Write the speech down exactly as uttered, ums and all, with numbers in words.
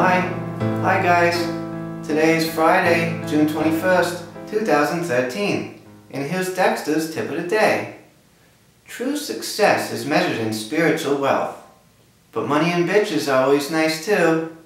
Hi. Hi guys. Today is Friday, June twenty-first, two thousand thirteen. And here's Dexter's tip of the day. True success is measured in spiritual wealth. But money and bitches are always nice too.